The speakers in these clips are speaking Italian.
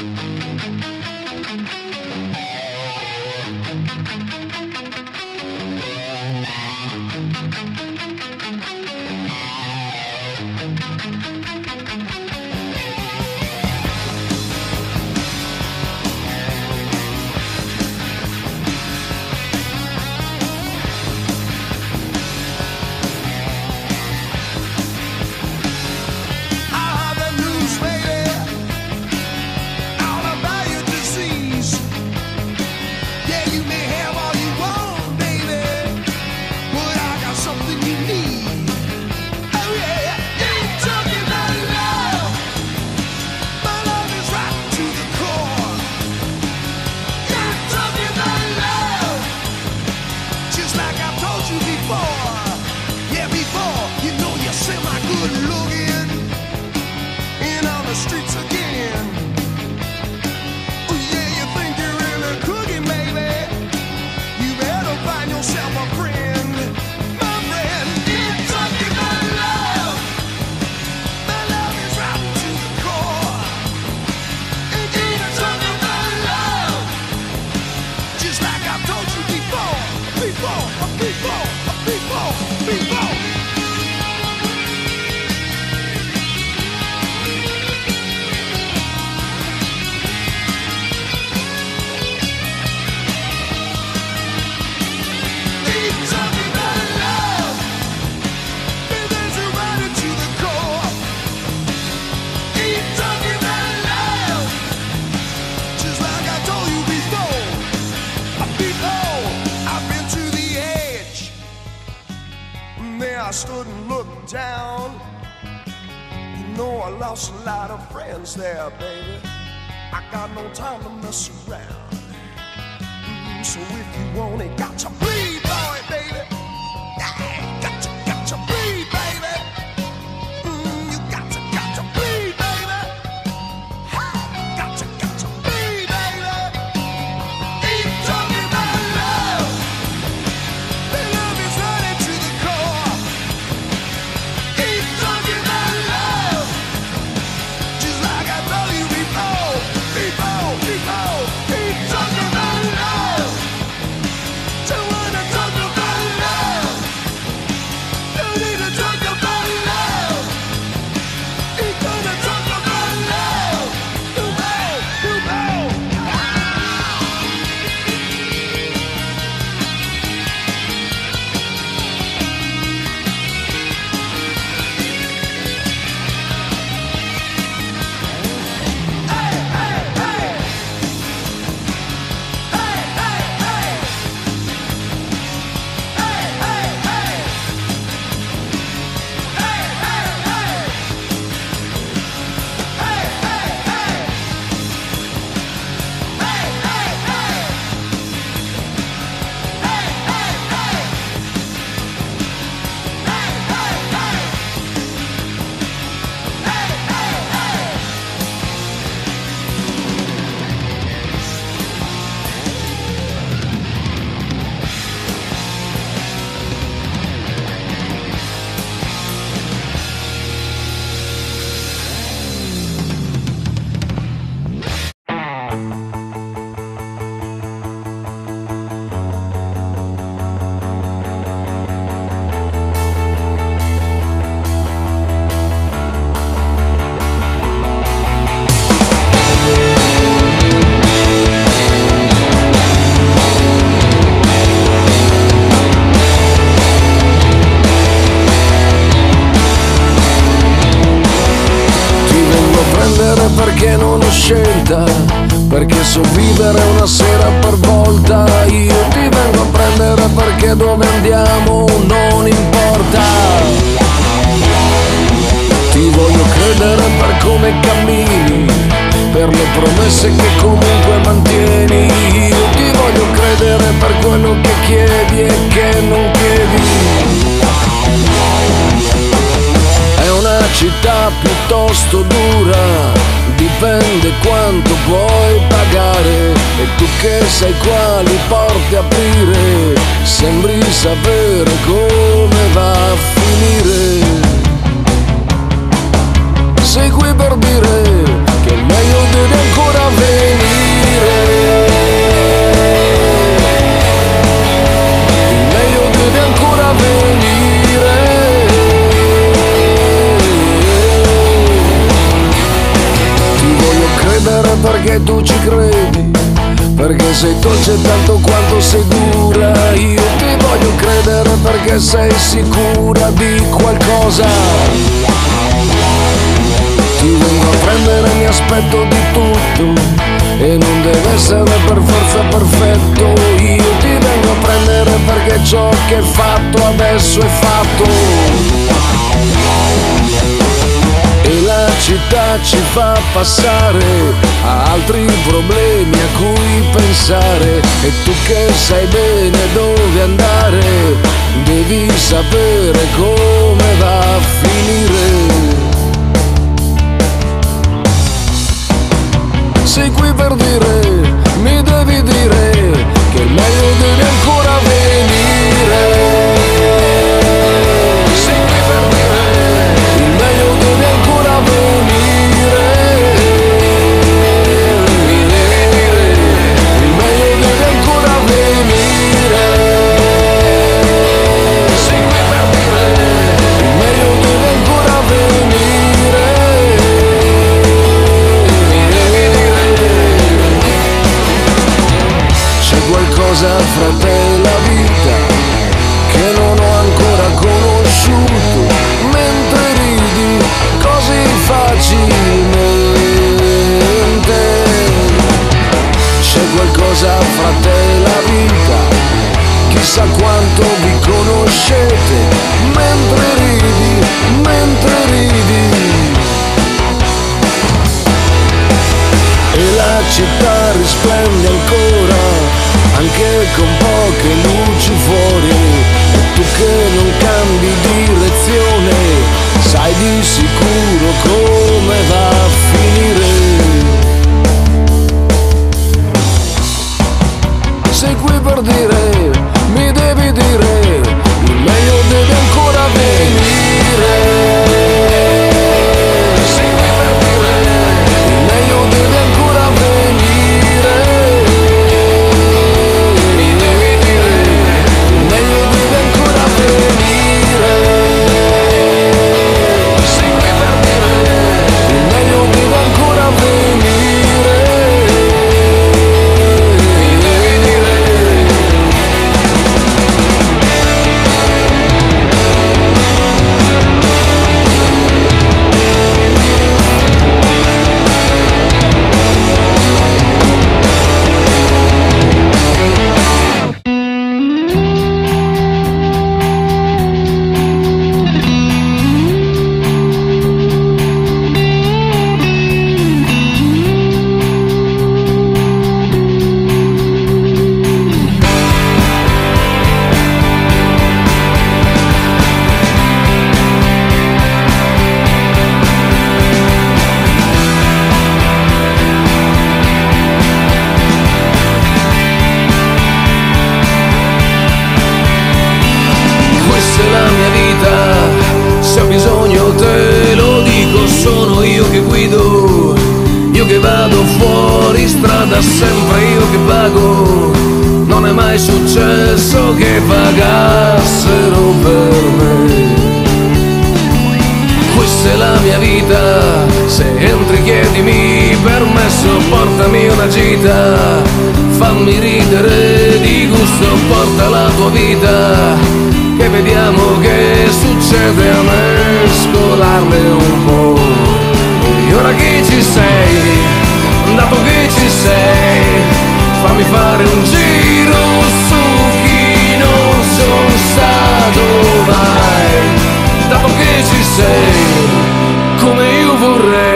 I stood and looked down. You know I lost a lot of friends there, baby. I got no time to mess around. So if you want it, got to bleed, boy, baby. Yeah, got to bleed, baby. You got to bleed, baby. Hey, got to bleed, baby. Keep talking about love. The love is running to the core. Keep talking about love. Just like I told you before. Keep talking about love. Don't wanna talk about love. Don't need to talk about love. Ain't gonna talk about love. You know. Hey, hey, hey. Hey, hey, hey. Hey, hey, hey. Hey, hey, hey. Hey, hey, hey. Hey, hey, hey. Hey, hey, hey. Hey, hey, hey. Hey, hey, hey. Ti vengo a prendere perché non ho scelta, perché so vivere una sera per volta. Io ti vengo a prendere perché dove andiamo non importa. Ti voglio credere per come cammini, per le promesse che comunque mantieni. Io ti voglio credere per quello che chiedi e che non chiedi. È una città piuttosto dura, dipende quanto puoi pagare. E tu che sai quali porte aprire, sembri sapere come va a finire. Sei qui per dire che è meglio devi ancora perché tu ci credi, perché sei dolce tanto quanto sei dura. Io ti voglio credere perché sei sicura di qualcosa. Ti vengo a prendere, mi aspetto di tutto e non deve essere per forza perfetto. Io ti vengo a prendere perché ciò che è fatto adesso è fatto. E la città ci fa passare a altri problemi a cui pensare. E tu che sai bene dove andare, devi sapere come va a finire. Sei qui per dire, mi devi dire che il meglio deve ancora venire. Sei qui per dire, il meglio deve ancora venire. Mi devi dire, il meglio deve ancora venire. Sei qui per dire, il meglio deve ancora venire. Qualcosa fra te e la vita che non ho ancora conosciuto, mentre ridi così facilmente. C'è qualcosa fra te e la vita, chissà quanto vi conoscete, mentre ridi, mentre ridi. E la città risplende ancora, anche con poche luci fuori. E tu che non cambi direzione, sai di sicuro come va a finire. Sei qui per dire, mi devi dire, il meglio deve ancora venire. Sei qui per dire, il meglio deve ancora venire. Sempre io che pago, non è mai successo che pagassero per me. Questa è la mia vita, se entri chiedimi permesso, portami una gita, fammi ridere di gusto, porta la tua vita, che vediamo che succede a mescolarle un po'. E ora che ci sei, dato che ci sei, fammi fare un giro su chi non sono stato mai. Dato che ci sei, come io vorrei.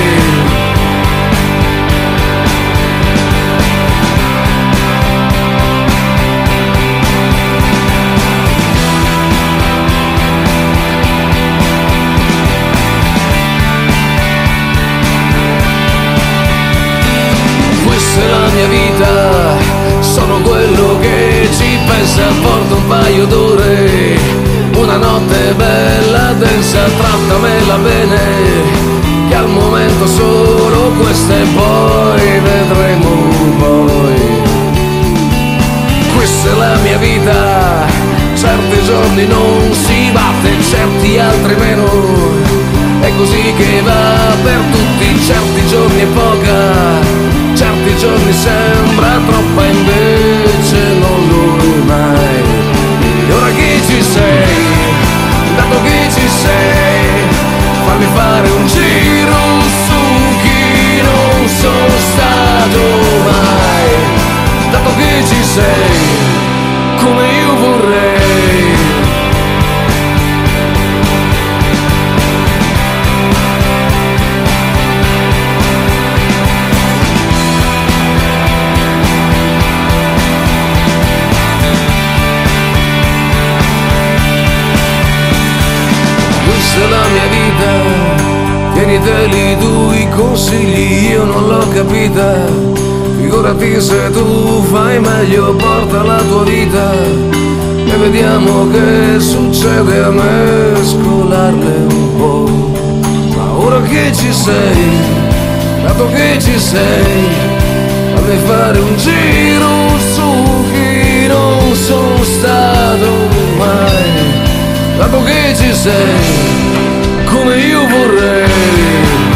Mia vita, sono quello che ci pensa, porto un paio d'ore, una notte bella, densa, trattamela bene, che al momento solo questa e poi vedremo poi. Questa è la mia vita, certi giorni non si batte, certi altri meno, è così che va per tutti, certi giorni è poca, sembra troppa, invece non lo è mai. E ora che ci sei, dato che ci sei, fammi fare un giro su chi non sono stato mai. Dato che ci sei, come io vorrei. Questa è la mia vita, tieniteli tu i consigli, io non l'ho capita. Figurati se tu fai meglio, porta la tua vita e vediamo che succede a mescolarle un po'. Ma ora che ci sei, dato che ci sei, fammi fare un giro su chi non sono stato mai. Dato che ci sei, come io vorrei.